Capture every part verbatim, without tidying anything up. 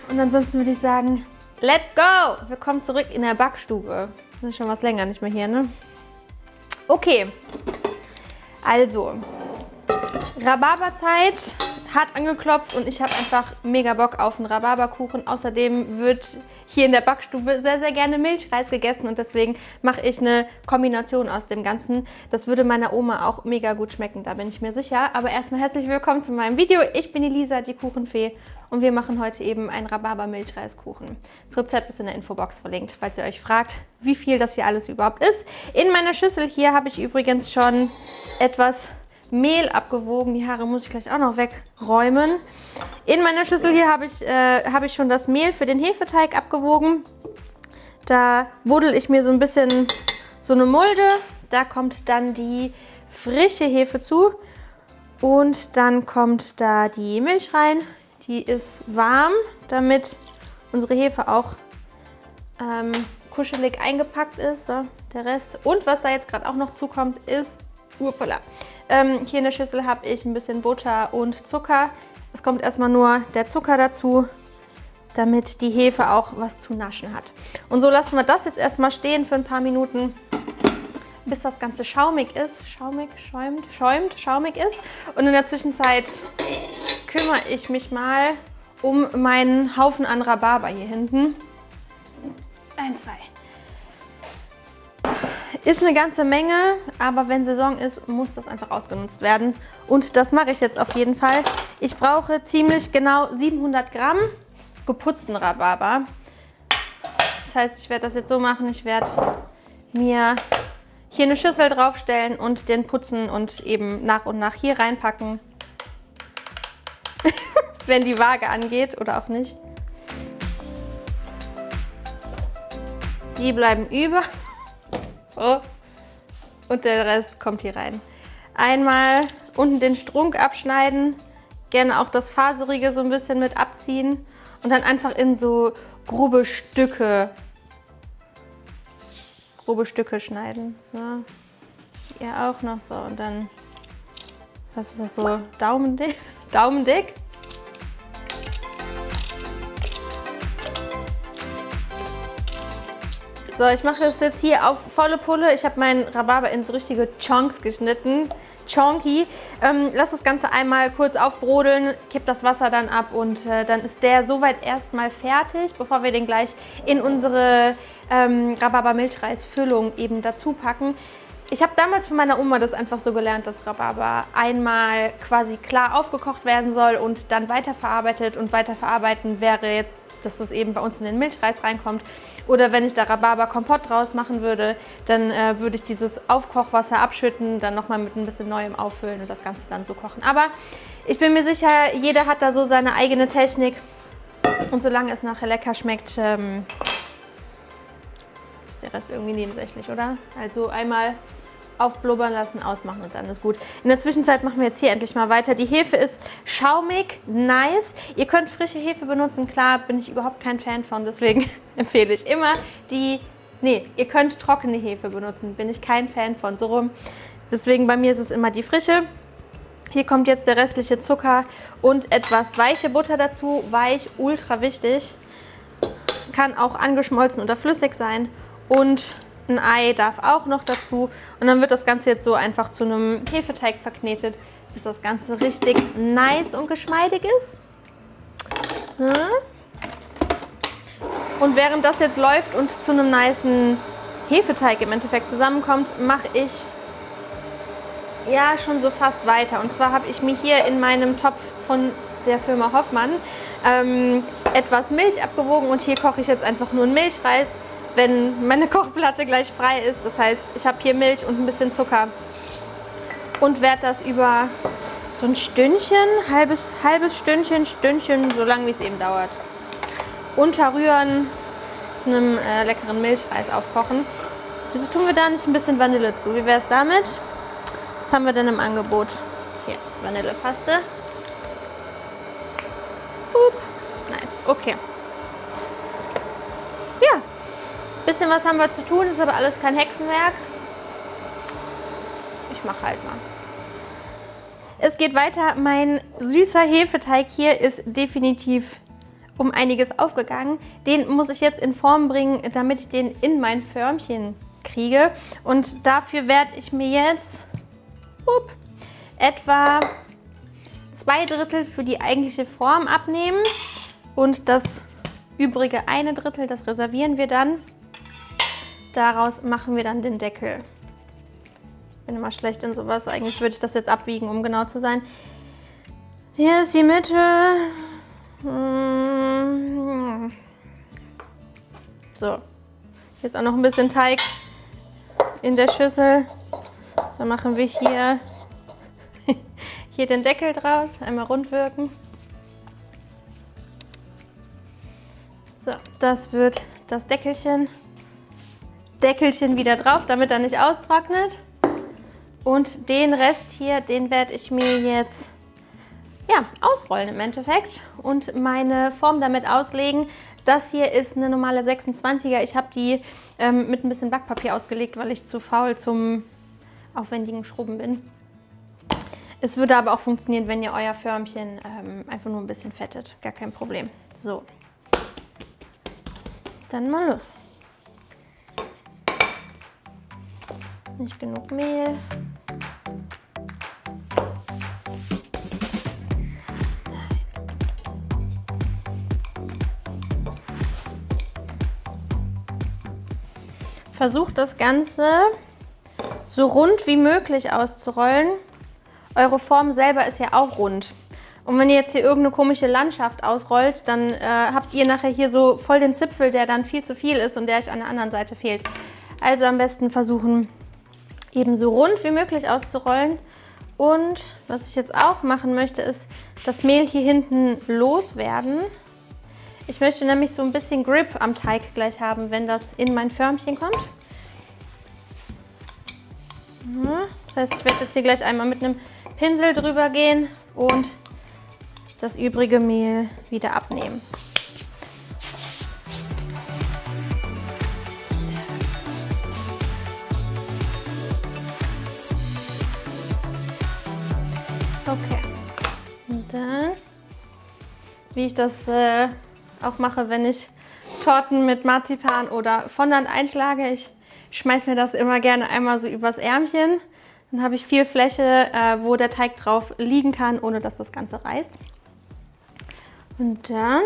Und ansonsten würde ich sagen, let's go! Willkommen zurück in der Backstube. Wir sind schon was länger nicht mehr hier, ne? Okay, also, Rhabarberzeit hat angeklopft und ich habe einfach mega Bock auf einen Rhabarberkuchen. Außerdem wird hier in der Backstube sehr, sehr gerne Milchreis gegessen und deswegen mache ich eine Kombination aus dem Ganzen. Das würde meiner Oma auch mega gut schmecken, da bin ich mir sicher. Aber erstmal herzlich willkommen zu meinem Video. Ich bin Elisa, die Kuchenfee, und wir machen heute eben einen Rhabarber-Milchreiskuchen. Das Rezept ist in der Infobox verlinkt, falls ihr euch fragt, wie viel das hier alles überhaupt ist. In meiner Schüssel hier habe ich übrigens schon etwas Mehl abgewogen. Die Haare muss ich gleich auch noch wegräumen. In meiner Schüssel hier habe ich, äh, habe ich schon das Mehl für den Hefeteig abgewogen. Da buddel ich mir so ein bisschen so eine Mulde. Da kommt dann die frische Hefe zu. Und dann kommt da die Milch rein. Die ist warm, damit unsere Hefe auch ähm, kuschelig eingepackt ist. So, der Rest. Und was da jetzt gerade auch noch zukommt, ist Urvoller. Ähm, hier in der Schüssel habe ich ein bisschen Butter und Zucker. Es kommt erstmal nur der Zucker dazu, damit die Hefe auch was zu naschen hat. Und so lassen wir das jetzt erstmal stehen für ein paar Minuten, bis das Ganze schaumig ist. Schaumig, schäumt, schäumt, schaumig ist. Und in der Zwischenzeit kümmere ich mich mal um meinen Haufen an Rhabarber hier hinten. Ein, zwei. Ist eine ganze Menge, aber wenn Saison ist, muss das einfach ausgenutzt werden. Und das mache ich jetzt auf jeden Fall. Ich brauche ziemlich genau siebenhundert Gramm geputzten Rhabarber. Das heißt, ich werde das jetzt so machen, ich werde mir hier eine Schüssel draufstellen und den putzen und eben nach und nach hier reinpacken. Wenn die Waage angeht oder auch nicht. Die bleiben über. Oh. Und der Rest kommt hier rein. Einmal unten den Strunk abschneiden, gerne auch das Faserige so ein bisschen mit abziehen und dann einfach in so grobe Stücke, grobe Stücke schneiden. So, hier auch noch so und dann, was ist das so, Daumendick? Daumendick? So, ich mache das jetzt hier auf volle Pulle. Ich habe meinen Rhabarber in so richtige Chunks geschnitten. Chonky. Ähm, lass das Ganze einmal kurz aufbrodeln, kipp das Wasser dann ab und äh, dann ist der soweit erstmal fertig, bevor wir den gleich in unsere ähm, Rhabarber-Milchreis-Füllung eben dazu packen. Ich habe damals von meiner Oma das einfach so gelernt, dass Rhabarber einmal quasi klar aufgekocht werden soll und dann weiterverarbeitet. Und weiterverarbeiten wäre jetzt, dass das eben bei uns in den Milchreis reinkommt. Oder wenn ich da Rhabarber-Kompott draus machen würde, dann äh, würde ich dieses Aufkochwasser abschütten, dann nochmal mit ein bisschen Neuem auffüllen und das Ganze dann so kochen. Aber ich bin mir sicher, jeder hat da so seine eigene Technik. Und solange es nachher lecker schmeckt, ähm, ist der Rest irgendwie nebensächlich, oder? Also einmal aufblubbern lassen, ausmachen und dann ist gut. In der Zwischenzeit machen wir jetzt hier endlich mal weiter. Die Hefe ist schaumig, nice. Ihr könnt frische Hefe benutzen, klar, bin ich überhaupt kein Fan von, deswegen empfehle ich immer die, nee, ihr könnt trockene Hefe benutzen, bin ich kein Fan von, so rum. Deswegen bei mir ist es immer die frische. Hier kommt jetzt der restliche Zucker und etwas weiche Butter dazu, weich, ultra wichtig. Kann auch angeschmolzen oder flüssig sein und ein Ei darf auch noch dazu und dann wird das Ganze jetzt so einfach zu einem Hefeteig verknetet, bis das Ganze richtig nice und geschmeidig ist. Und während das jetzt läuft und zu einem nicen Hefeteig im Endeffekt zusammenkommt, mache ich ja schon so fast weiter. Und zwar habe ich mir hier in meinem Topf von der Firma Hoffmann ähm, etwas Milch abgewogen und hier koche ich jetzt einfach nur einen Milchreis, wenn meine Kochplatte gleich frei ist. Das heißt, ich habe hier Milch und ein bisschen Zucker und werde das über so ein Stündchen, halbes, halbes Stündchen, Stündchen, so lange wie es eben dauert, unterrühren, zu einem äh, leckeren Milchreis aufkochen. Wieso tun wir da nicht ein bisschen Vanille zu? Wie wäre es damit? Was haben wir denn im Angebot? Hier, Vanillepaste. Hup. Nice, okay. Ja. Bisschen was haben wir zu tun, ist aber alles kein Hexenwerk. Ich mache halt mal. Es geht weiter. Mein süßer Hefeteig hier ist definitiv um einiges aufgegangen. Den muss ich jetzt in Form bringen, damit ich den in mein Förmchen kriege. Und dafür werde ich mir jetzt up, etwa zwei Drittel für die eigentliche Form abnehmen. Und das übrige eine Drittel, das reservieren wir dann. Daraus machen wir dann den Deckel. Ich bin immer schlecht in sowas. Eigentlich würde ich das jetzt abwiegen, um genau zu sein. Hier ist die Mitte. So. Hier ist auch noch ein bisschen Teig in der Schüssel. Dann machen wir hier, hier den Deckel draus. Einmal rund wirken. So, das wird das Deckelchen. Deckelchen wieder drauf, damit er nicht austrocknet. Und den Rest hier, den werde ich mir jetzt ja, ausrollen im Endeffekt und meine Form damit auslegen. Das hier ist eine normale sechsundzwanziger. Ich habe die ähm, mit ein bisschen Backpapier ausgelegt, weil ich zu faul zum aufwendigen Schrubben bin. Es würde aber auch funktionieren, wenn ihr euer Förmchen ähm, einfach nur ein bisschen fettet. Gar kein Problem. So. Dann mal los. Nicht genug Mehl. Versucht das Ganze so rund wie möglich auszurollen. Eure Form selber ist ja auch rund. Und wenn ihr jetzt hier irgendeine komische Landschaft ausrollt, dann äh, habt ihr nachher hier so voll den Zipfel, der dann viel zu viel ist und der euch an der anderen Seite fehlt. Also am besten versuchen, eben so rund wie möglich auszurollen. Und was ich jetzt auch machen möchte, ist das Mehl hier hinten loswerden. Ich möchte nämlich so ein bisschen Grip am Teig gleich haben, wenn das in mein Förmchen kommt. Das heißt, ich werde jetzt hier gleich einmal mit einem Pinsel drüber gehen und das übrige Mehl wieder abnehmen. Okay. Und dann, wie ich das äh, auch mache, wenn ich Torten mit Marzipan oder Fondant einschlage. Ich schmeiße mir das immer gerne einmal so übers Ärmchen. Dann habe ich viel Fläche, äh, wo der Teig drauf liegen kann, ohne dass das Ganze reißt. Und dann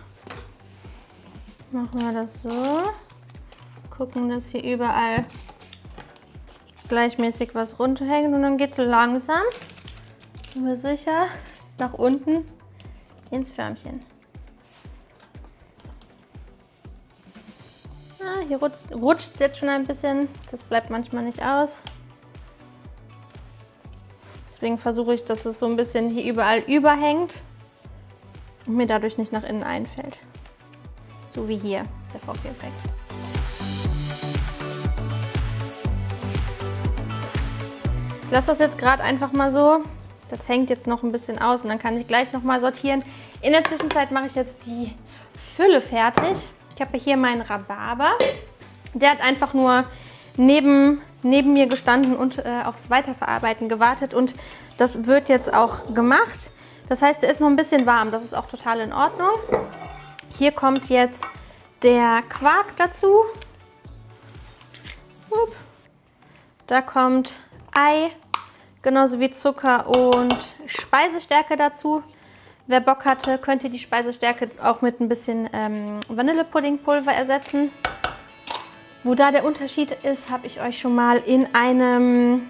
machen wir das so. Gucken, dass hier überall gleichmäßig was runterhängt. Und dann geht es so langsam, sind wir sicher, nach unten ins Förmchen. Ah, hier rutscht es jetzt schon ein bisschen. Das bleibt manchmal nicht aus. Deswegen versuche ich, dass es so ein bisschen hier überall überhängt und mir dadurch nicht nach innen einfällt. So wie hier, das ist der Vorführeffekt. Ich lasse das jetzt gerade einfach mal so. Das hängt jetzt noch ein bisschen aus und dann kann ich gleich noch mal sortieren. In der Zwischenzeit mache ich jetzt die Fülle fertig. Ich habe hier meinen Rhabarber. Der hat einfach nur neben, neben mir gestanden und äh, aufs Weiterverarbeiten gewartet und das wird jetzt auch gemacht. Das heißt, der ist noch ein bisschen warm, das ist auch total in Ordnung. Hier kommt jetzt der Quark dazu. Da kommt Ei, genauso wie Zucker und Speisestärke dazu. Wer Bock hatte, könnte die Speisestärke auch mit ein bisschen ähm, Vanillepuddingpulver ersetzen. Wo da der Unterschied ist, habe ich euch schon mal in einem,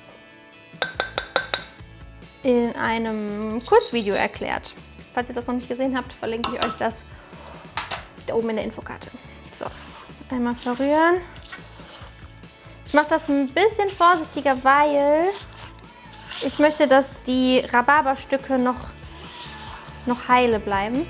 in einem Kurzvideo erklärt. Falls ihr das noch nicht gesehen habt, verlinke ich euch das da oben in der Infokarte. So, einmal verrühren. Ich mache das ein bisschen vorsichtiger, weil ich möchte, dass die Rhabarberstücke noch, noch heile bleiben.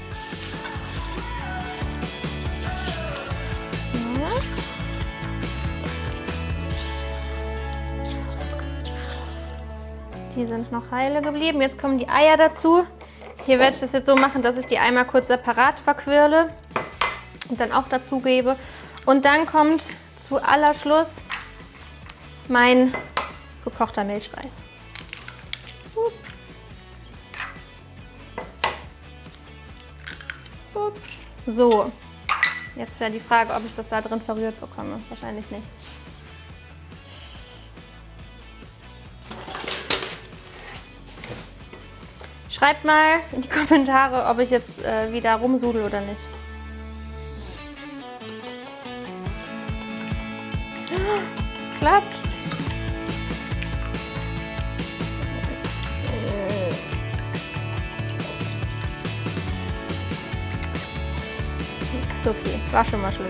Die sind noch heile geblieben. Jetzt kommen die Eier dazu. Hier werde ich das jetzt so machen, dass ich die einmal kurz separat verquirle und dann auch dazu gebe. Und dann kommt zu allerschluss mein gekochter Milchreis. So, jetzt ist ja die Frage, ob ich das da drin verrührt bekomme. Wahrscheinlich nicht. Schreibt mal in die Kommentare, ob ich jetzt äh, wieder rumsudel oder nicht. Es klappt. Ist okay, war schon mal schlimmer.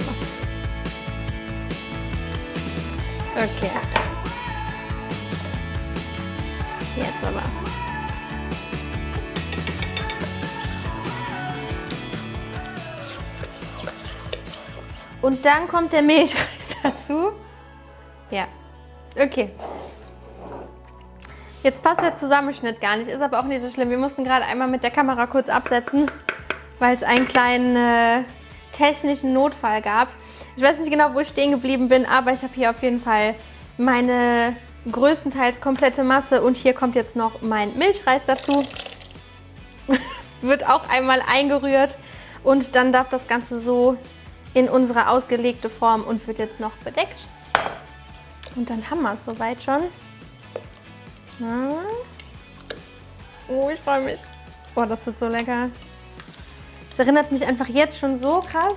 Okay. Jetzt aber. Und dann kommt der Milchreis dazu. Ja, okay. Jetzt passt der Zusammenschnitt gar nicht, ist aber auch nicht so schlimm. Wir mussten gerade einmal mit der Kamera kurz absetzen, weil es einen kleinen äh, technischen Notfall gab. Ich weiß nicht genau, wo ich stehen geblieben bin, aber ich habe hier auf jeden Fall meine größtenteils komplette Masse und hier kommt jetzt noch mein Milchreis dazu. Wird auch einmal eingerührt und dann darf das Ganze so in unsere ausgelegte Form und wird jetzt noch bedeckt. Und dann haben wir es soweit schon. Ja. Oh, ich freue mich. Oh, das wird so lecker. Es erinnert mich einfach jetzt schon so krass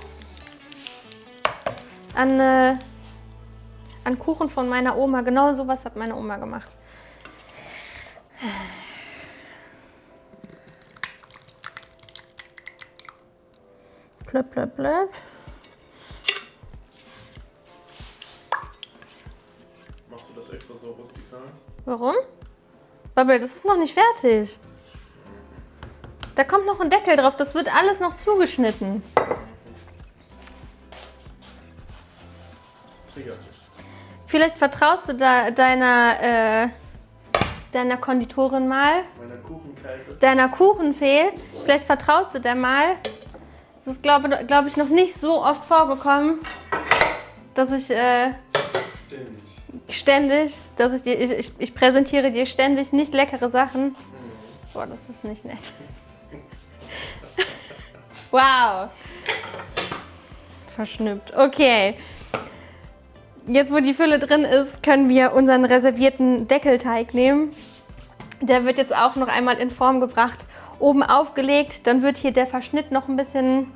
an, äh, an Kuchen von meiner Oma. Genau sowas hat meine Oma gemacht. Blöp, blöp, blöp. Machst du das extra so rustikal? Warum? Babbel, das ist noch nicht fertig. Da kommt noch ein Deckel drauf, das wird alles noch zugeschnitten. Das triggert mich. Vielleicht vertraust du da deiner, äh, deiner Konditorin mal. Meiner Kuchenkälte. Deiner Kuchenfee. Vielleicht vertraust du der mal. Das ist, glaube glaub ich, noch nicht so oft vorgekommen, dass ich... Äh, Ständig. Ständig, dass ich dir... Ich, ich, ich präsentiere dir ständig nicht leckere Sachen. Mhm. Boah, das ist nicht nett. Wow. Verschnippt. Okay. Jetzt, wo die Fülle drin ist, können wir unseren reservierten Deckelteig nehmen. Der wird jetzt auch noch einmal in Form gebracht, oben aufgelegt. Dann wird hier der Verschnitt noch ein bisschen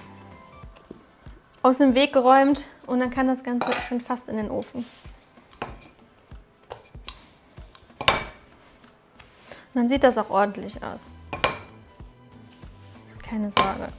aus dem Weg geräumt und dann kann das Ganze schon fast in den Ofen. Und dann sieht das auch ordentlich aus. Keine Sorge.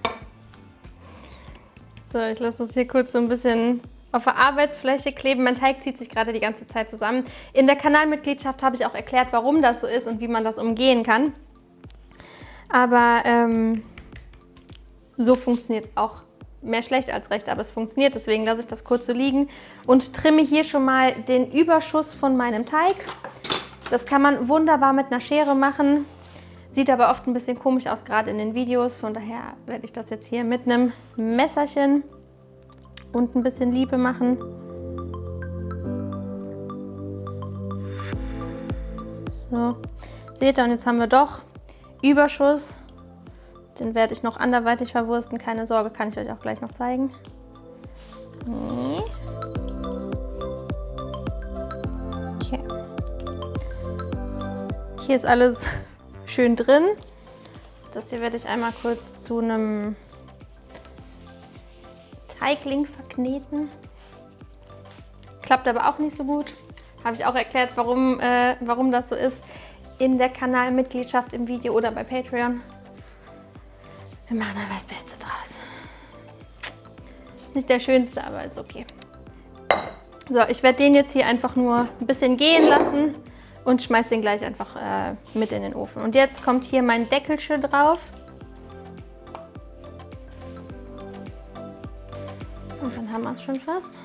So, ich lasse das hier kurz so ein bisschen auf der Arbeitsfläche kleben. Mein Teig zieht sich gerade die ganze Zeit zusammen. In der Kanalmitgliedschaft habe ich auch erklärt, warum das so ist und wie man das umgehen kann. Aber ähm, so funktioniert es auch mehr schlecht als recht, aber es funktioniert. Deswegen lasse ich das kurz so liegen und trimme hier schon mal den Überschuss von meinem Teig. Das kann man wunderbar mit einer Schere machen. Sieht aber oft ein bisschen komisch aus, gerade in den Videos. Von daher werde ich das jetzt hier mit einem Messerchen und ein bisschen Liebe machen. So, seht ihr, und jetzt haben wir doch Überschuss. Den werde ich noch anderweitig verwursten. Keine Sorge, kann ich euch auch gleich noch zeigen. Okay. Hier ist alles schön drin. Das hier werde ich einmal kurz zu einem Teigling verkneten. Klappt aber auch nicht so gut. Habe ich auch erklärt, warum, äh, warum das so ist in der Kanalmitgliedschaft im Video oder bei Patreon. Wir machen aber das Beste draus. Ist nicht der schönste, aber ist okay. So, ich werde den jetzt hier einfach nur ein bisschen gehen lassen und schmeiße den gleich einfach äh, mit in den Ofen. Und jetzt kommt hier mein Deckelchen drauf. Und dann haben wir es schon fast.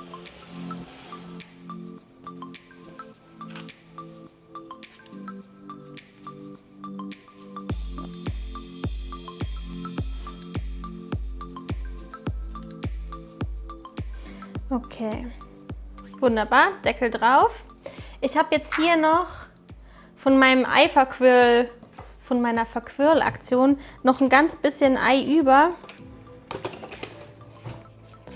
Okay, wunderbar, Deckel drauf. Ich habe jetzt hier noch von meinem Ei-Verquirl, von meiner Verquirl-Aktion noch ein ganz bisschen Ei über.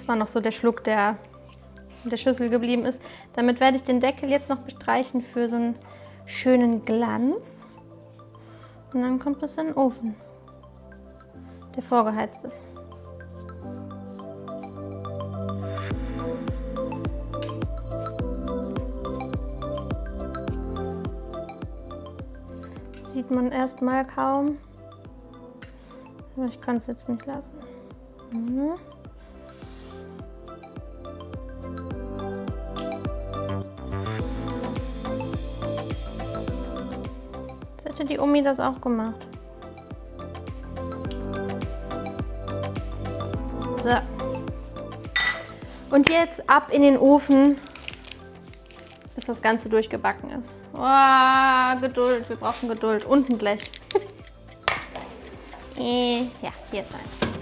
Das war noch so der Schluck, der in der Schüssel geblieben ist. Damit werde ich den Deckel jetzt noch bestreichen für so einen schönen Glanz. Und dann kommt es in den Ofen, der vorgeheizt ist. Sieht man erstmal kaum. Aber ich kann es jetzt nicht lassen. Mhm. Jetzt hätte die Omi das auch gemacht. So. Und jetzt ab in den Ofen, bis das Ganze durchgebacken ist. Oh, Geduld, wir brauchen Geduld. Und ein Blech. äh, ja, hier ist eins.